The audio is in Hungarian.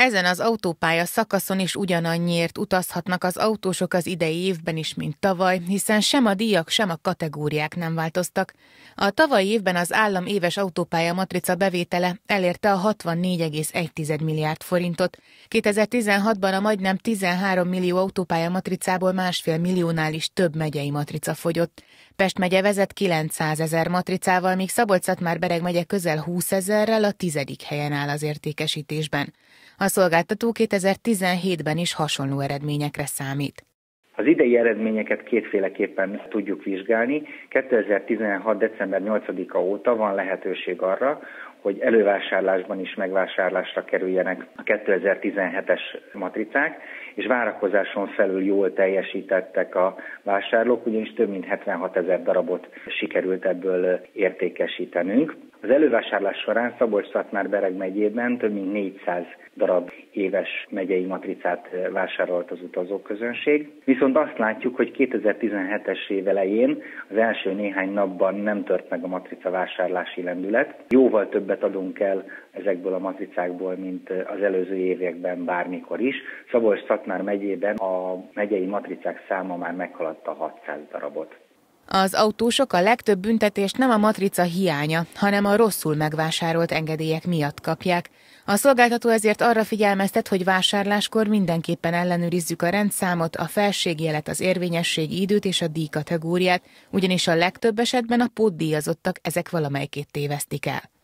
Ezen az autópálya szakaszon is ugyanannyiért utazhatnak az autósok az idei évben is, mint tavaly, hiszen sem a díjak, sem a kategóriák nem változtak. A tavalyi évben az állam éves autópálya matrica bevétele elérte a 64,1 milliárd forintot. 2016-ban a majdnem 13 millió autópálya matricából 1,5 milliónál is több megyei matrica fogyott. Pest megye vezet 900 000 matricával, míg Szabolcs-Szatmár-Bereg megye közel 20 000-rel a 10. helyen áll az értékesítésben. A szolgáltató 2017-ben is hasonló eredményekre számít. Az idei eredményeket kétféleképpen tudjuk vizsgálni. 2016. december 8-a óta van lehetőség arra, hogy elővásárlásban is megvásárlásra kerüljenek a 2017-es matricák, és várakozáson felül jól teljesítettek a vásárlók, ugyanis több mint 76 000 darabot sikerült ebből értékesítenünk. Az elővásárlás során Szabolcs-Szatmár-Bereg megyében több mint 400 darab éves megyei matricát vásárolt az utazóközönség. Viszont azt látjuk, hogy 2017-es év elején az első néhány napban nem tört meg a matrica vásárlási lendület. Jóval többet adunk el ezekből a matricákból, mint az előző években bármikor is. Szabolcs-Szatmár megyében a megyei matricák száma már meghaladta 600 darabot. Az autósok a legtöbb büntetést nem a matrica hiánya, hanem a rosszul megvásárolt engedélyek miatt kapják. A szolgáltató ezért arra figyelmeztet, hogy vásárláskor mindenképpen ellenőrizzük a rendszámot, a felségjelet, az érvényességi időt és a díjkategóriát, ugyanis a legtöbb esetben a pótdíjazottak ezek valamelyikét tévesztik el.